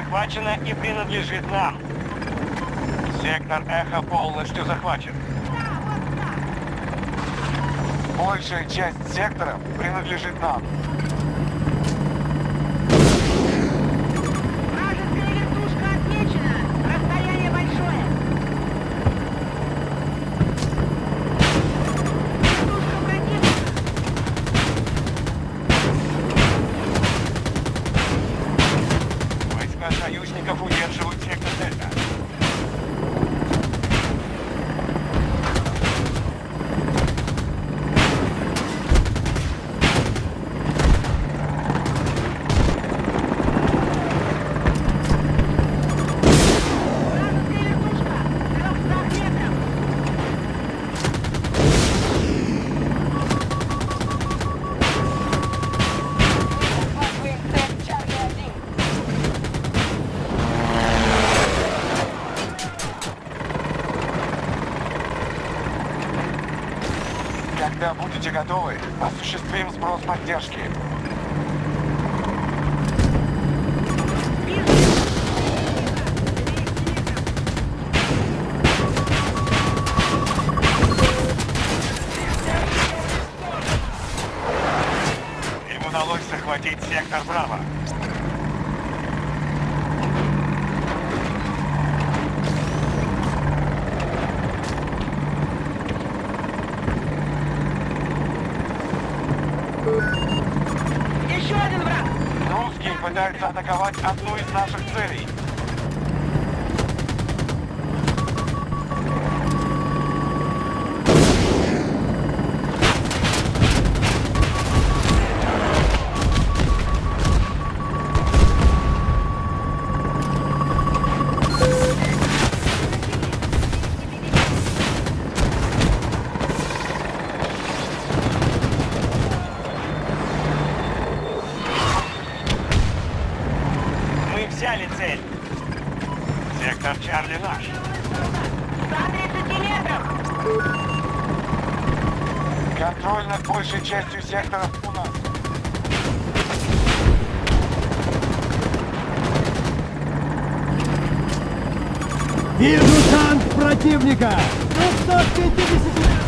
захвачено и принадлежит нам. Сектор Эхо полностью захвачен. Большая часть сектора принадлежит нам. Вражеская вертушка отмечена. Расстояние большое. Вертушка противника. Войска союзников удерживают сектор Дельта. Вражеская вертушка. В 300 метров. Захватываем цель Чарли-1. Когда будете готовы, осуществим сброс поддержки. Им удалось захватить сектор Браво. Еще один враг. Русские пытаются атаковать одну из наших целей. Мы взяли цель. Сектор Чарли наш. 130 метров. Контроль над большей частью секторов у нас. Вижу танк противника! 250 метров!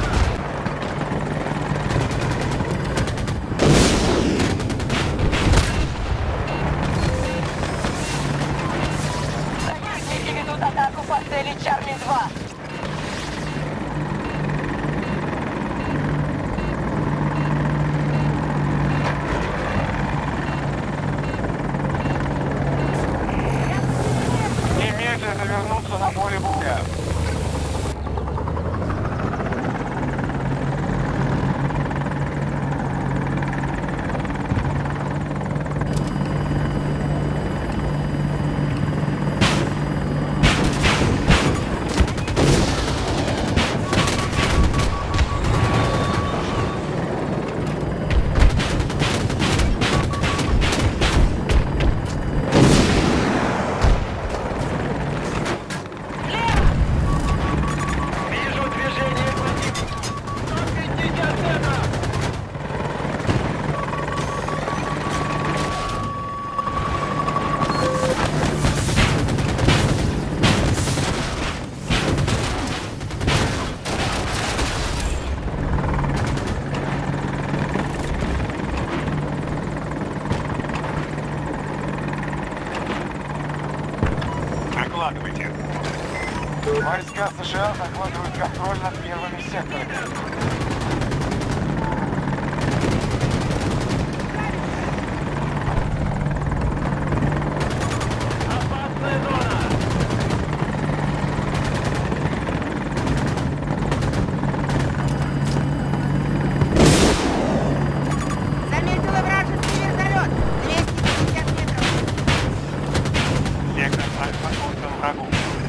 Союзники ведут атаку по цели Чарли-2. Немедленно вернуться на поле боя. Вижу движение противника. 150 метров. Докладывайте. Войска США захватывают контроль над первыми секторами. Опасная зона. Заметила вражеский вертолет. 250 метров. Сектор Альфа отдан врагу.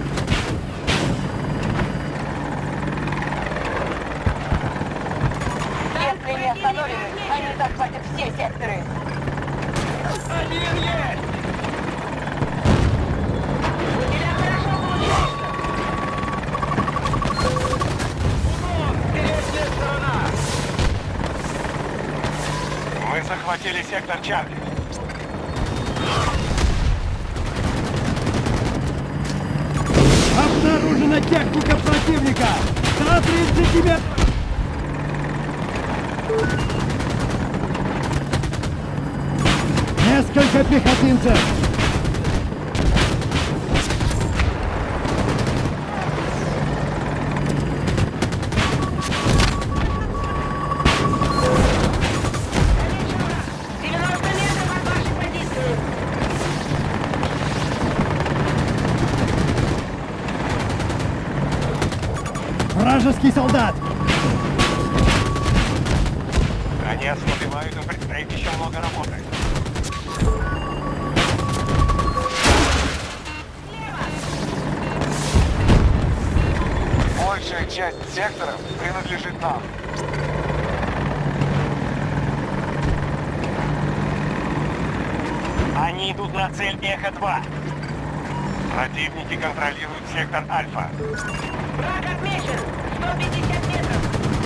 Если не остановим их, они захватят все секторы. Один есть! Или хорошо получается. Передняя сторона! Мы захватили сектор Чарли. Видна техника противника! 130 метров! Несколько пехотинцев! Вражеский солдат! Они ослабевают, им предстоит еще много работы. Большая часть секторов принадлежит нам. Они идут на цель Эхо-2. Противники контролируют сектор Альфа. Враг отмечен! 150 метров!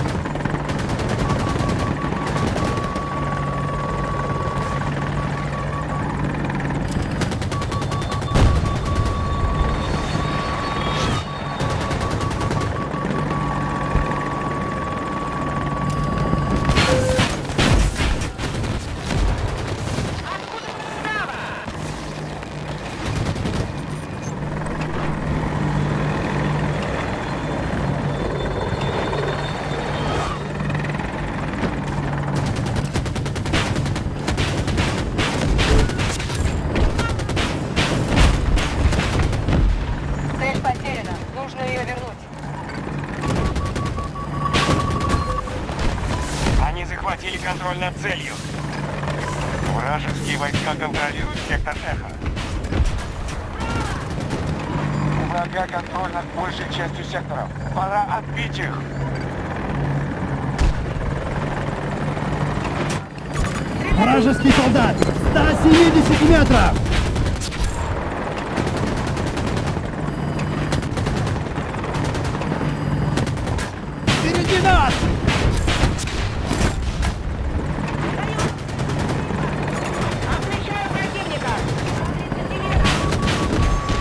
Цель потеряна. Нужно ее вернуть. Они захватили контроль над целью. Вражеские войска контролируют сектор Эхо. У врага контроль над большей частью секторов. Пора отбить их. Вражеский солдат! 170 метров! Впереди нас! Отмечаю противника! 130 метров!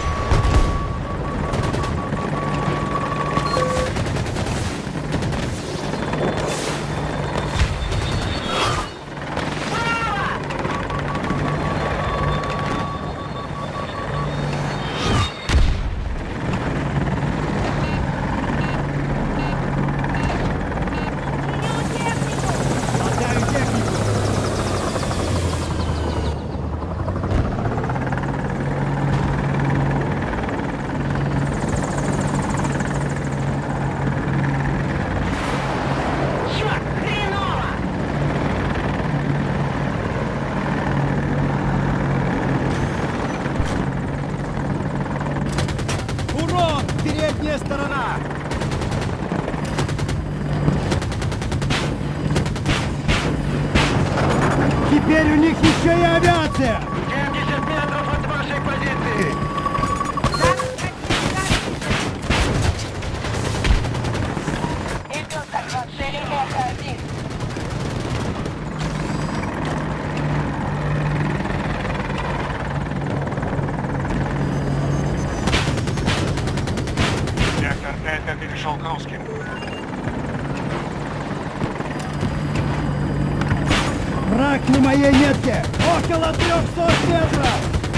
Отдаю технику! Черт, хреново! Урон! Передняя сторона! Теперь у них еще и авиация! 70 метров от вашей позиции! Идет захват цели Эхо-1. Сектор Дельта перешел к русским. Враг на моей метке! Около 300 метров!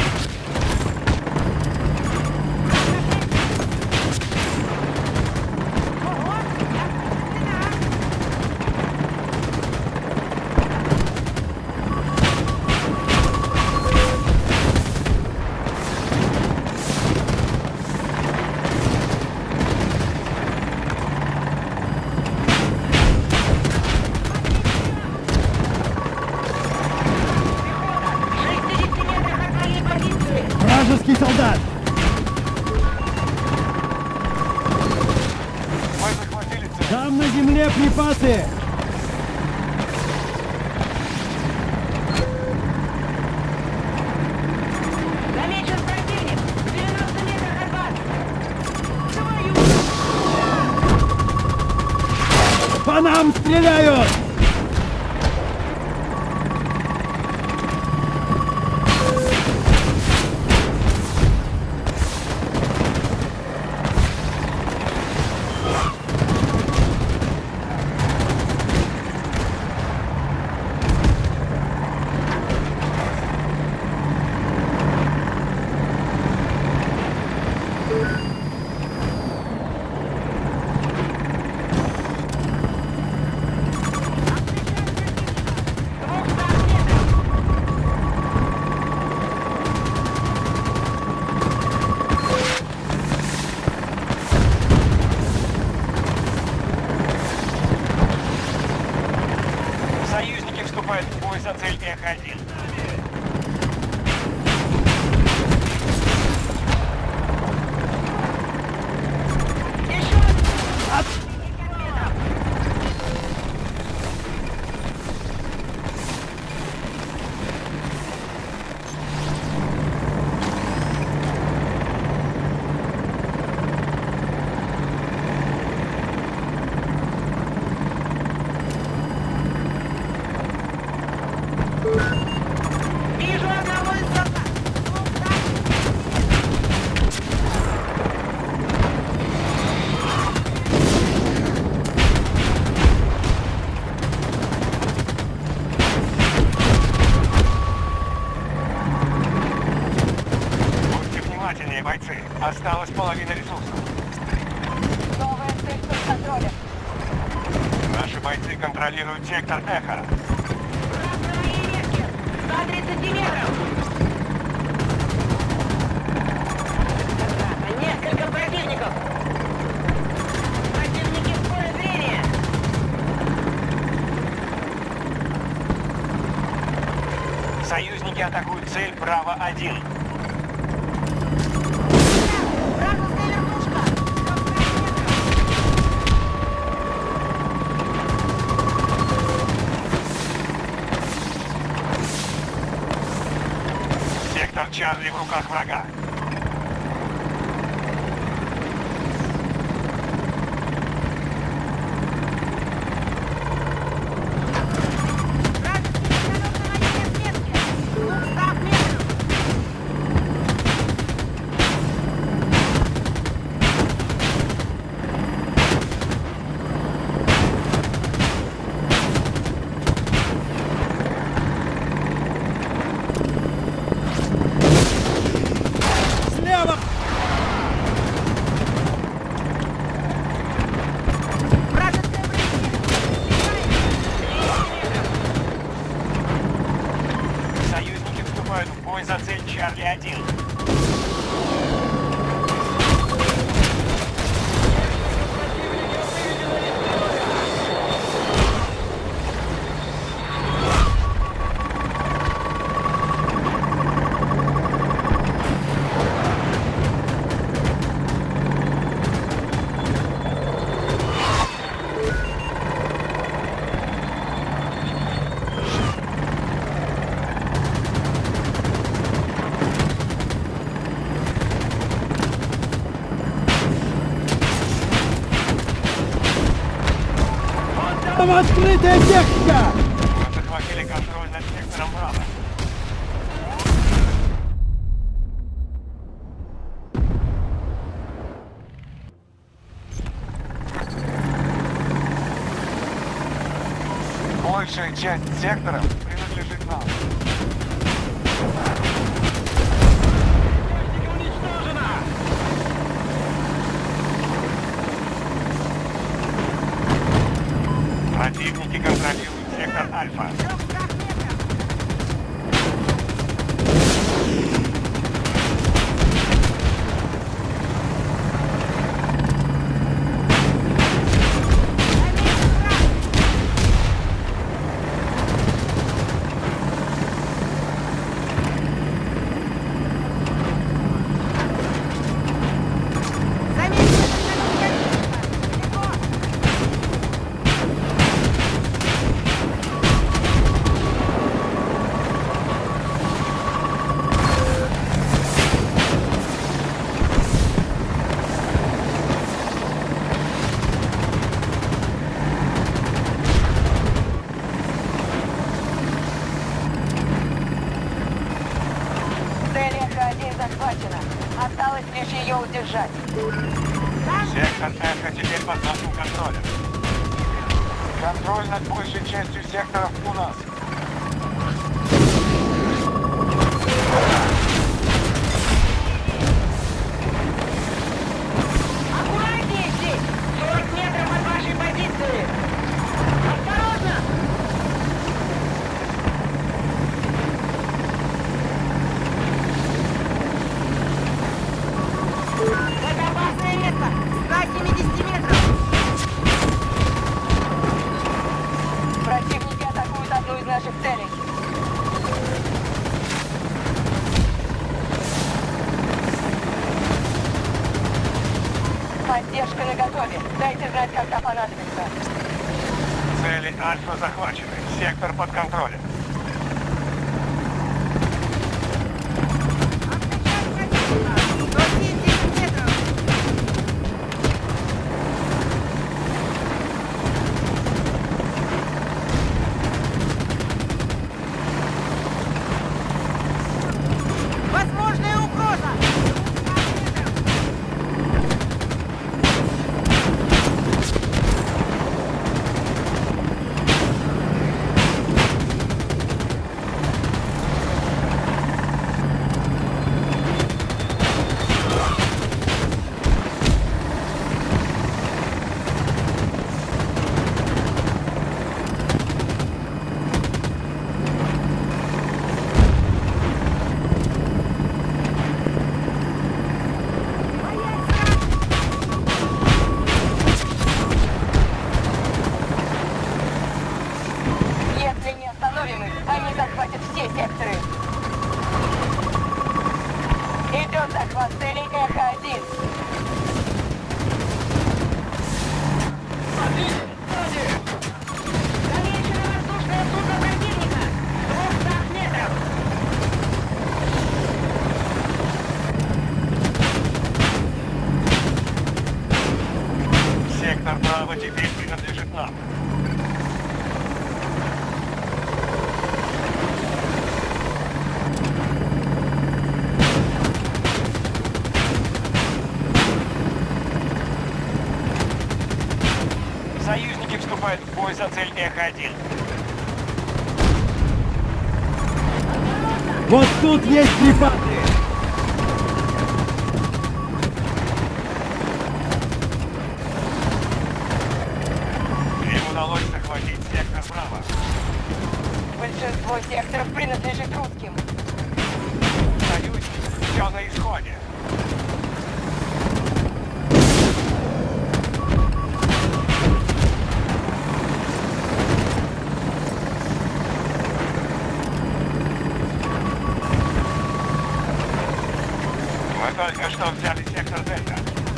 Вражеский солдат! Мы захватили цель. Там на земле припасы! Замечен противник! 90 метров от вас! Твою! По нам стреляют! вступает в бой за цель Эхо-1. Вижу одного из солдат! Будьте внимательнее, бойцы. Осталась половина ресурсов. Новая цель под контролем. Наши бойцы контролируют сектор Эхо. Враг на моей метке! 130 метров! Ага, несколько противников! Противники в поле зрения! Союзники атакуют цель Браво-1. Вражеская вертушка! 105 метров! Сектор Чарли в руках врага. Вражеский вертолет на моей метке! 200 метров! Слева! Вражеское преследование! 200 метров! Союзники вступают в бой за цель Чарли-1. Там открытая техника! Мы захватили контроль над сектором Браво. Большая часть сектора принадлежит нам. Противники контролируют сектор Альфа. 300 метров! Замечен враг! Замечен вертолет! Далеко! Цель Эхо-1 захвачена. Осталось лишь ее удержать. Сектор Эхо теперь под нашим контролем. Контроль над большей частью секторов у нас. Аккуратнее здесь! 40 метров от вашей позиции! Осторожно! Это опасное место! 170 метров! Противники атакуют одну из наших Поддержка наготове. Дайте знать, когда понадобится. Цели Альфа захвачены. Сектор под контролем. Возможная угроза! Если не остановим их, они захватят все секторы. Идет захват цели Эхо-1. Замечено воздушное судно противника! В 200 метров! Сектор Браво теперь принадлежит нам. Союзники вступают в бой за цель Эхо-1. Вот тут есть припасы! Им удалось захватить сектор Браво. Большинство секторов принадлежит русским. Союзники, все на исходе. Мы только что взяли сектор Дельта.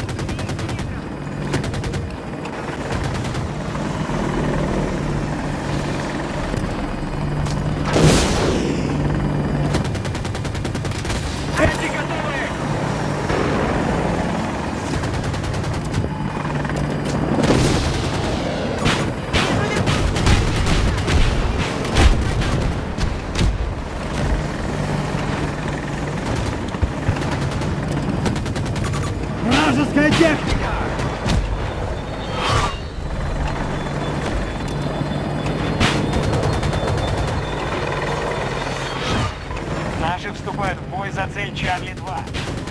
Эти готовы! Вражеская техника! Наши вступают в бой за цель Чарли-2.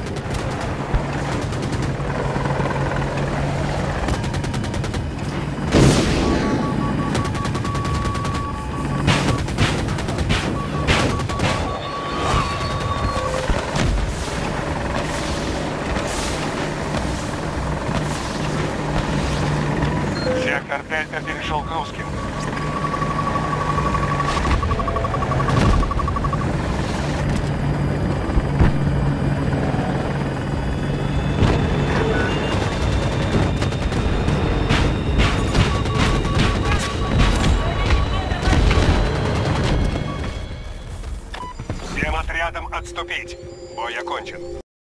Сектор Дельта перешел к русским. Всем отрядам отступить. Бой окончен.